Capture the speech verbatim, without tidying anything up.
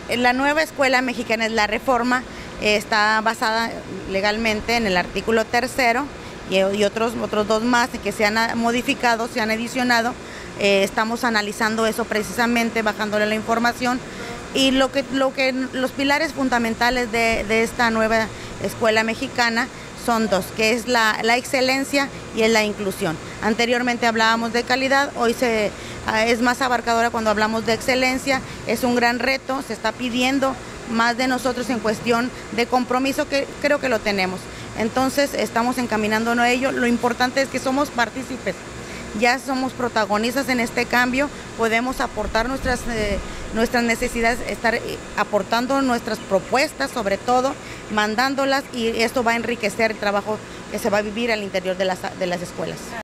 La nueva escuela mexicana es la reforma, eh, está basada legalmente en el artículo tercero y, y otros, otros dos más que se han modificado, se han adicionado. Eh, estamos analizando eso precisamente, bajándole la información. Y lo que, lo que, los pilares fundamentales de, de esta nueva escuela mexicana son dos, que es la, la excelencia y es la inclusión. Anteriormente hablábamos de calidad, hoy se, es más abarcadora cuando hablamos de excelencia. Es un gran reto, se está pidiendo más de nosotros en cuestión de compromiso, que creo que lo tenemos. Entonces estamos encaminándonos a ello. Lo importante es que somos partícipes. Ya somos protagonistas en este cambio, podemos aportar nuestras, eh, nuestras necesidades, estar aportando nuestras propuestas, sobre todo, mandándolas, y esto va a enriquecer el trabajo que se va a vivir al interior de las, de las escuelas.